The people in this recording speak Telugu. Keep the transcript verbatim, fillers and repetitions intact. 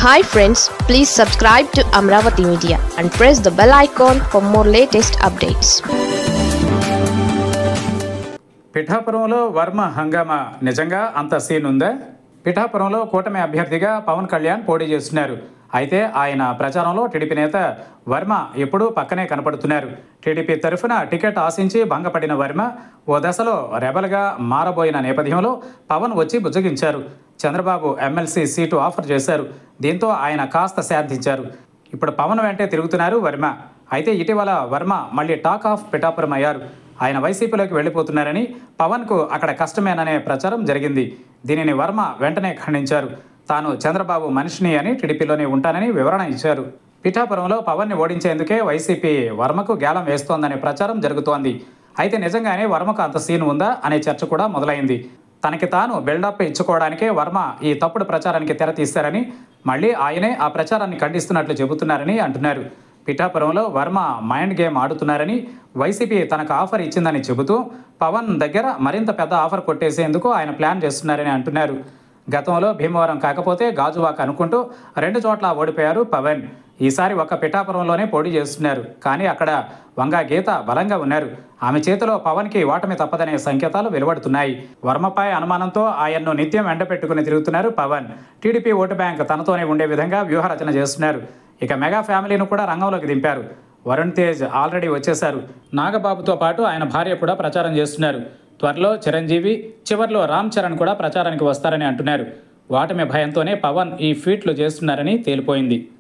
Hi friends, please subscribe to Amravati Media and press the bell icon for more latest updates. పిఠాపురంలో వర్మ హంగామా నిజంగా అంత సీన్ ఉందా? పిఠాపురంలో కూటమి అభ్యర్థిగా పవన్ కళ్యాణ్ పోటీ చేస్తున్నారు. అయితే ఆయన ప్రచారంలో టీడీపీ నేత వర్మ ఎప్పుడూ పక్కనే కనపడుతున్నారు. టీడీపీ తరఫున టికెట్ ఆశించి భంగపడిన వర్మ ఓ దశలో రెబల్గా మారబోయిన నేపథ్యంలో పవన్ వచ్చి బుజ్జగించారు. చంద్రబాబు ఎమ్మెల్సీ సీటు ఆఫర్ చేశారు. దీంతో ఆయన కాస్త శాంతించారు. ఇప్పుడు పవన్ వెంటే తిరుగుతున్నారు వర్మ. అయితే ఇటీవల వర్మ మళ్ళీ టాక్ ఆఫ్ పిఠాపురం అయ్యారు. ఆయన వైసీపీలోకి వెళ్ళిపోతున్నారని, పవన్కు అక్కడ కష్టమేననే ప్రచారం జరిగింది. దీనిని వర్మ వెంటనే ఖండించారు. తాను చంద్రబాబు మనిషిని అని, టీడీపీలోనే ఉంటానని వివరణ ఇచ్చారు. పిఠాపురంలో పవన్ని ఓడించేందుకే వైసీపీ వర్మకు గేలం వేస్తోందనే ప్రచారం జరుగుతోంది. అయితే నిజంగానే వర్మకు అంత సీన్ ఉందా అనే చర్చ కూడా మొదలైంది. తనకి తాను బిల్డప్ ఇచ్చుకోవడానికే వర్మ ఈ తప్పుడు ప్రచారానికి తెర తీశారని, మళ్ళీ ఆయనే ఆ ప్రచారాన్ని ఖండిస్తున్నట్లు చెబుతున్నారని అంటున్నారు. పిఠాపురంలో వర్మ మైండ్ గేమ్ ఆడుతున్నారని, వైసీపీ తనకు ఆఫర్ ఇచ్చిందని చెబుతూ పవన్ దగ్గర మరింత పెద్ద ఆఫర్ కొట్టేసేందుకు ఆయన ప్లాన్ చేస్తున్నారని అంటున్నారు. గతంలో భీమవరం కాకపోతే గాజువాక అనుకుంటూ రెండు చోట్ల ఓడిపోయారు పవన్. ఈసారి ఒక్క పిఠాపురంలోనే పోటీ చేస్తున్నారు. కానీ అక్కడ వంగా గీత బలంగా ఉన్నారు. ఆమె చేతిలో పవన్కి ఓటమి తప్పదనే సంకేతాలు వెలువడుతున్నాయి. వర్మపై అనుమానంతో ఆయన్ను నిత్యం ఎండపెట్టుకుని తిరుగుతున్నారు పవన్. టీడీపీ ఓటు బ్యాంక్ తనతోనే ఉండే విధంగా వ్యూహరచన చేస్తున్నారు. ఇక మెగా ఫ్యామిలీను కూడా రంగంలోకి దింపారు. వరుణ్ తేజ్ ఆల్రెడీ వచ్చేశారు. నాగబాబుతో పాటు ఆయన భార్య కూడా ప్రచారం చేస్తున్నారు. త్వరలో చిరంజీవి, చివర్లో రామ్ చరణ్ కూడా ప్రచారానికి వస్తారని అంటున్నారు. ఓటమి భయంతోనే పవన్ ఈ ఫీట్లు చేస్తున్నారని తేలిపోయింది.